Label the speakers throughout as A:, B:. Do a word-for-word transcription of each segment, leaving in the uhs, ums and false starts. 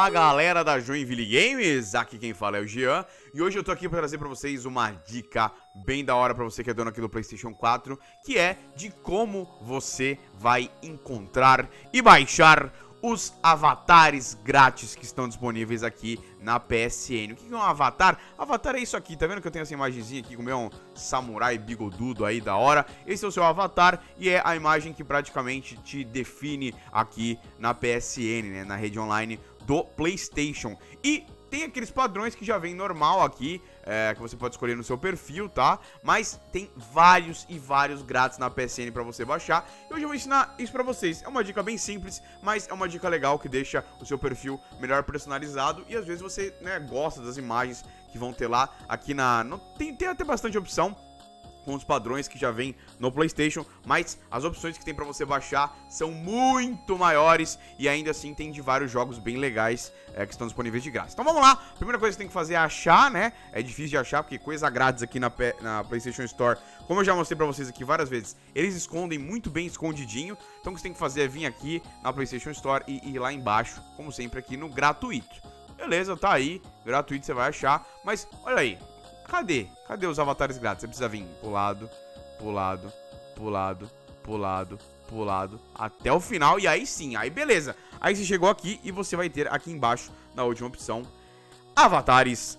A: Fala galera da Joinville Games, aqui quem fala é o Jean. E hoje eu tô aqui pra trazer pra vocês uma dica bem da hora pra você que é dono aqui do PlayStation quatro, que é de como você vai encontrar e baixar os avatares grátis que estão disponíveis aqui na P S N. O que é um avatar? Avatar é isso aqui, tá vendo que eu tenho essa imagenzinha aqui com o meu samurai bigodudo aí da hora? Esse é o seu avatar e é a imagem que praticamente te define aqui na P S N, né, na rede online do PlayStation. E tem aqueles padrões que já vem normal aqui, é, que você pode escolher no seu perfil, tá? Mas tem vários e vários grátis na P S N pra você baixar. E hoje eu vou ensinar isso pra vocês. É uma dica bem simples, mas é uma dica legal que deixa o seu perfil melhor personalizado. E às vezes você, né, gosta das imagens que vão ter lá aqui na... Não, tem, tem até bastante opção com os padrões que já vem no PlayStation, mas as opções que tem pra você baixar são muito maiores e ainda assim tem de vários jogos bem legais é, que estão disponíveis de graça. Então vamos lá, a primeira coisa que você tem que fazer é achar, né? É difícil de achar porque coisa grátis aqui na, na PlayStation Store, como eu já mostrei pra vocês aqui várias vezes, eles escondem muito bem escondidinho. Então o que você tem que fazer é vir aqui na PlayStation Store e ir lá embaixo, como sempre aqui no gratuito. Beleza, tá aí, gratuito você vai achar, mas olha aí. Cadê? Cadê os avatares grátis? Você precisa vir pro lado, pro lado, pro lado, pro lado, pro lado, até o final. E aí sim, aí beleza. Aí você chegou aqui e você vai ter aqui embaixo, na última opção, avatares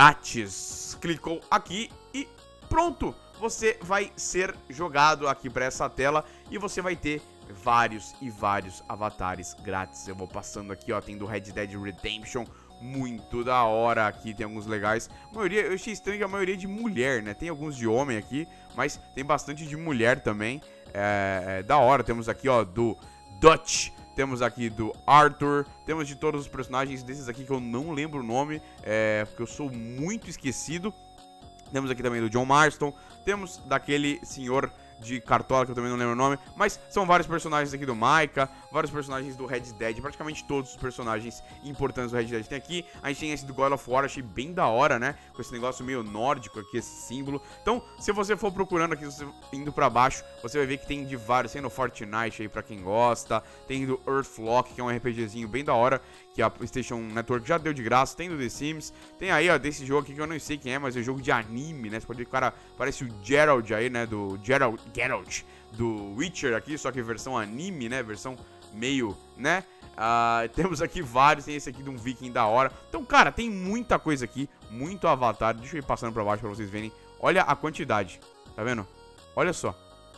A: grátis. Clicou aqui e pronto. Você vai ser jogado aqui pra essa tela e você vai ter vários e vários avatares grátis. Eu vou passando aqui, ó, tem do Red Dead Redemption, muito da hora aqui, tem alguns legais. A maioria, eu achei estranho que a maioria é de mulher, né? Tem alguns de homem aqui, mas tem bastante de mulher também. É, é da hora, temos aqui, ó, do Dutch, temos aqui do Arthur, temos de todos os personagens desses aqui que eu não lembro o nome, é, porque eu sou muito esquecido. Temos aqui também do John Marston, temos daquele senhor de cartola que eu também não lembro o nome, mas são vários personagens aqui do Micah, vários personagens do Red Dead, praticamente todos os personagens importantes do Red Dead tem aqui. A gente tem esse do God of War, achei bem da hora, né, com esse negócio meio nórdico aqui, esse símbolo. Então, se você for procurando aqui, você indo pra baixo, você vai ver que tem de vários, tem no Fortnite aí pra quem gosta, tem do Earthlock, que é um RPGzinho bem da hora, que a PlayStation Network já deu de graça, tem do The Sims, tem aí, ó, desse jogo aqui que eu não sei quem é, mas é um jogo de anime, né, você pode ver que o cara parece o Geralt aí, né, do Geralt, Geralt, do Witcher aqui, só que versão anime, né, versão meio, né, uh, temos aqui vários, tem esse aqui de um viking da hora. Então, cara, tem muita coisa aqui, muito avatar, deixa eu ir passando pra baixo pra vocês verem, olha a quantidade, tá vendo? Olha só,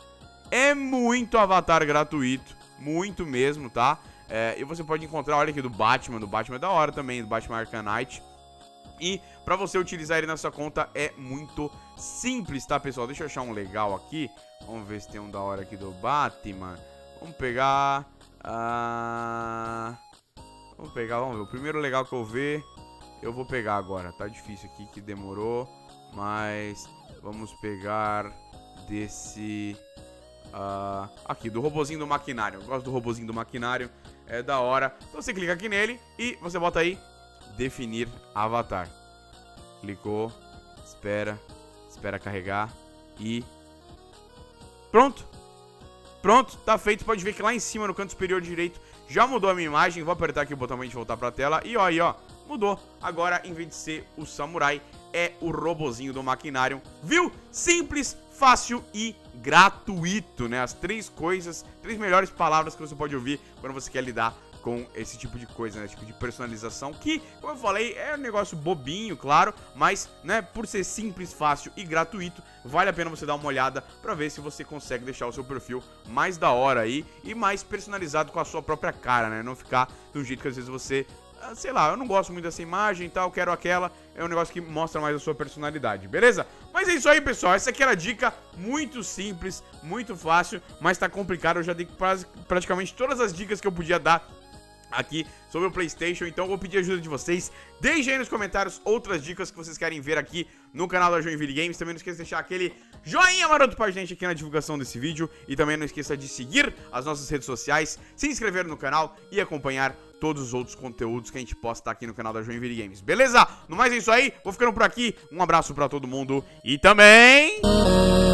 A: é muito avatar gratuito, muito mesmo, tá? É, e você pode encontrar, olha aqui, do Batman, do Batman é da hora também, do Batman Arkham Knight. E pra você utilizar ele na sua conta é muito simples, tá, pessoal? Deixa eu achar um legal aqui. Vamos ver se tem um da hora aqui do Batman. Vamos pegar... Uh... Vamos pegar, vamos ver. O primeiro legal que eu ver, eu vou pegar agora. Tá difícil aqui, que demorou. Mas vamos pegar desse... Uh... Aqui, do robozinho do maquinário. Eu gosto do robozinho do maquinário. É da hora. Então você clica aqui nele e você bota aí definir avatar. Clicou, espera, espera carregar e pronto. Pronto, tá feito. Pode ver que lá em cima no canto superior direito já mudou a minha imagem. Vou apertar aqui o botão pra gente voltar pra tela e ó, aí ó, mudou. Agora em vez de ser o samurai é o robozinho do maquinário. Viu? Simples, fácil e gratuito, né? As três coisas, três melhores palavras que você pode ouvir quando você quer lidar com esse tipo de coisa, né? Esse tipo de personalização que, como eu falei, é um negócio bobinho, claro, mas, né, por ser simples, fácil e gratuito, vale a pena você dar uma olhada pra ver se você consegue deixar o seu perfil mais da hora aí e mais personalizado com a sua própria cara, né? Não ficar do jeito que às vezes você... sei lá, eu não gosto muito dessa imagem e tal, quero aquela, é um negócio que mostra mais a sua personalidade, beleza? Mas é isso aí, pessoal, essa aqui era a dica muito simples, muito fácil, mas tá complicado, eu já dei praticamente todas as dicas que eu podia dar aqui sobre o PlayStation, então eu vou pedir ajuda de vocês. Deixem aí nos comentários outras dicas que vocês querem ver aqui no canal da Joinville Games. Também não esqueça de deixar aquele joinha maroto pra gente aqui na divulgação desse vídeo. E também não esqueça de seguir as nossas redes sociais, se inscrever no canal e acompanhar todos os outros conteúdos que a gente posta aqui no canal da Joinville Games, beleza? No mais é isso aí, vou ficando por aqui. Um abraço pra todo mundo e também...